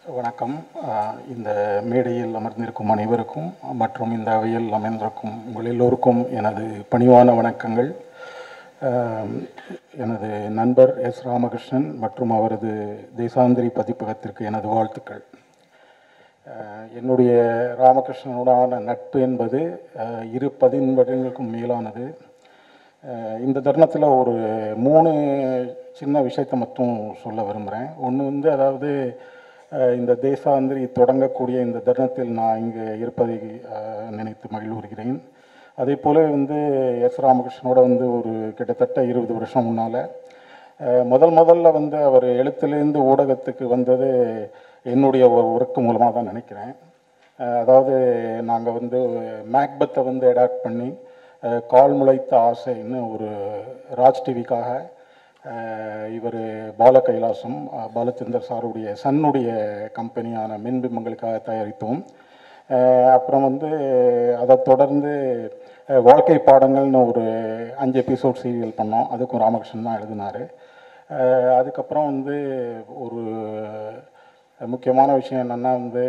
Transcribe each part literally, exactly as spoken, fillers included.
வணக்கம். இந்த மேடையில் அமர்ந்திருக்கும் அனைவருக்கும் மற்றும் இந்த அவையில் அமர்ந்திருக்கும் உங்கள் எல்லோருக்கும் எனது பணிவான வணக்கங்கள். எனது நண்பர் எஸ் ராமகிருஷ்ணன் மற்றும் அவரது தேசாந்திரி பதிப்பகத்திற்கு எனது வாழ்த்துக்கள். என்னுடைய ராமகிருஷ்ணனுடான நட்பு என்பது இரு பதின்வர்களுக்கும் மேலானது. இந்த தருணத்தில் ஒரு மூணு சின்ன விஷயத்தை மட்டும் சொல்ல விரும்புகிறேன். ஒன்று வந்து அதாவது இந்த தேசாந்திரி தொடங்கக்கூடிய இந்த தருணத்தில் நான் இங்கே இருப்பதை நினைத்து மகிழ்வுறுகிறேன். அதே போல் வந்து எஸ் ராமகிருஷ்ணனோட வந்து ஒரு கிட்டத்தட்ட இருபது வருஷம் முன்னால் முதல் முதல்ல வந்து அவர் எழுத்துலேருந்து ஊடகத்துக்கு வந்தது என்னுடைய ஒரு ஒர்க்கு மூலமாக தான் நினைக்கிறேன். அதாவது நாங்கள் வந்து மேக்பத்தை வந்து அடாப்ட் பண்ணி கால் முளைத்த ஆசைன்னு ஒரு ராஜ் டிவிக்காக இவர் பால கைலாசம் பாலச்சந்தர் சாருடைய சன்னுடைய கம்பெனியான மின்பிம்பங்களுக்காக தயாரித்தோம். அப்புறம் வந்து அதை தொடர்ந்து வாழ்க்கை பாடங்கள்னு ஒரு அஞ்சு எபிசோட் சீரியல் பண்ணோம். அதுக்கும் ராமகிருஷ்ணன் தான் எழுதினார். அதுக்கப்புறம் வந்து ஒரு முக்கியமான விஷயம் என்னென்னா வந்து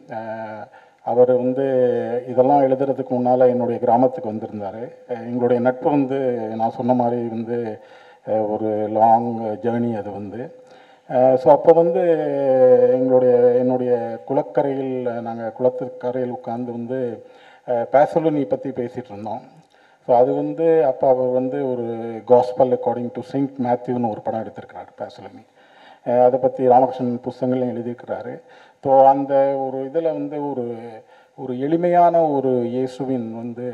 அவர் வந்து இதெல்லாம் எழுதுறதுக்கு முன்னால் என்னுடைய கிராமத்துக்கு வந்திருந்தார். எங்களுடைய நட்பு வந்து நான் சொன்ன மாதிரி வந்து ஒரு லாங் ஜேர்னி அது வந்து. ஸோ அப்போ வந்து எங்களுடைய என்னுடைய குளக்கரையில் நாங்கள் குளத்துக்கரையில் உட்காந்து வந்து பேசலோனி பற்றி பேசிகிட்டு இருந்தோம். ஸோ அது வந்து அப்போ அவர் வந்து ஒரு காஸ்பல் அக்கார்டிங் டு செயின்ட் மேத்யூன்னு ஒரு படம் எடுத்திருக்கிறார் பேசலோனி. அதை பற்றி ராமகிருஷ்ணன் புஸ்தகங்களையும் எழுதியிருக்கிறாரு. ஸோ அந்த ஒரு இதில் வந்து ஒரு ஒரு எளிமையான ஒரு இயேசுவின் வந்து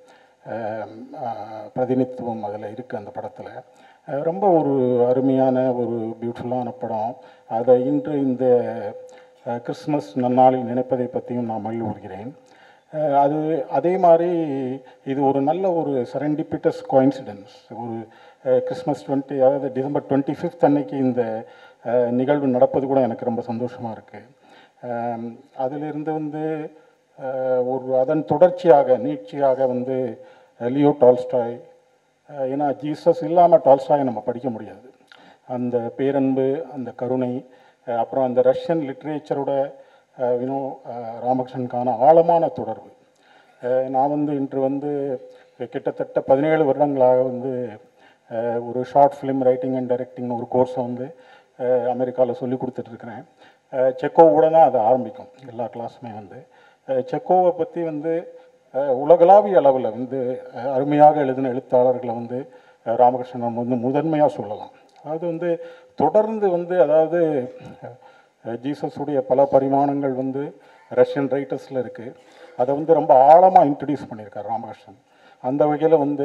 பிரதிநிதித்துவம் அதில் இருக்குது அந்த படத்தில். ரொம்ப ஒரு அருமையான ஒரு பியூட்டிஃபுல்லான படம். அதை இன்று இந்த கிறிஸ்மஸ் நன்னாளில் நினைப்பதை பற்றியும் நான் மகிழ்வுறுகிறேன். அது அதே மாதிரி இது ஒரு நல்ல ஒரு செரண்டிபிட்டஸ் கோயின்சிடென்ஸ். ஒரு கிறிஸ்மஸ் டுவெண்ட்டி அதாவது டிசம்பர் டுவெண்ட்டி ஃபிஃப்த் அன்னைக்கு இந்த நிகழ்வு நடப்பது கூட எனக்கு ரொம்ப சந்தோஷமாக இருக்குது. அதிலிருந்து வந்து ஒரு அதன் தொடர்ச்சியாக நீட்சியாக வந்து லியோ டால்ஸ்டாய், ஏன்னா ஜீசஸ் இல்லாமல் டால்ஸ்டாயை நம்ம படிக்க முடியாது. அந்த பேரன்பு, அந்த கருணை, அப்புறம் அந்த ரஷ்யன் லிட்ரேச்சரோட வினோ ராமகிருஷ்ணனுக்கான ஆழமான தொடர்பு. நான் வந்து இன்று வந்து கிட்டத்தட்ட பதினேழு வருடங்களாக வந்து ஒரு ஷார்ட் ஃபிலிம் ரைட்டிங் அண்ட் டைரக்டிங்னு ஒரு கோர்ஸை வந்து அமெரிக்காவில் சொல்லி கொடுத்துட்ருக்கிறேன். செக்கோவோட தான் அதை ஆரம்பிக்கும் எல்லா கிளாஸுமே. வந்து செக்கோவை பற்றி வந்து உலகளாவிய அளவில் வந்து அருமையாக எழுதின எழுத்தாளர்களை வந்து ராமகிருஷ்ணன் வந்து முதன்மையாக சொல்லலாம். அது வந்து தொடர்ந்து வந்து அதாவது ஜீசஸுடைய பல பரிமாணங்கள் வந்து ரஷ்யன் ரைட்டர்ஸில் இருக்குது. அதை வந்து ரொம்ப ஆழமாக இன்ட்ரடியூஸ் பண்ணியிருக்கார் ராமகிருஷ்ணன். அந்த வகையில் வந்து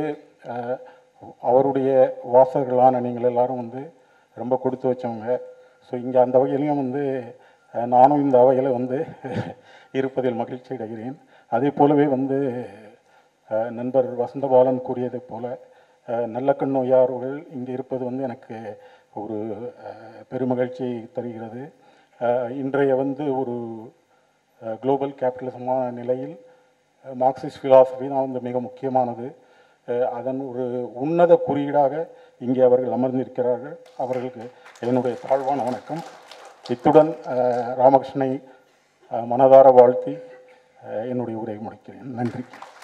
அவருடைய வாசகர்களான நீங்கள் எல்லோரும் வந்து ரொம்ப கொடுத்து வச்சவங்க. ஸோ இங்கே அந்த வகையிலையும் வந்து நானும் இந்த வகையில் வந்து இருப்பதில் மகிழ்ச்சி அடைகிறேன். அதே போலவே வந்து நண்பர் வசந்தபாலன் கூறியதை போல் நல்லக்கண் நோயாளர்கள் இங்கே இருப்பது வந்து எனக்கு ஒரு பெருமகிழ்ச்சியை தருகிறது. இன்றைய வந்து ஒரு குளோபல் கேபிட்டலிசமான நிலையில் மார்க்சிஸ்ட் ஃபிலாசபி தான் வந்து மிக முக்கியமானது. அதன் ஒரு உன்னத குறியீடாக இங்கே அவர்கள் அமர்ந்திருக்கிறார்கள். அவர்களுக்கு என்னுடைய தாழ்வான வணக்கம். இத்துடன் ராமகிருஷ்ணனை மனதார வாழ்த்தி என்னுடைய உரையை முடிக்கிறேன். நன்றி.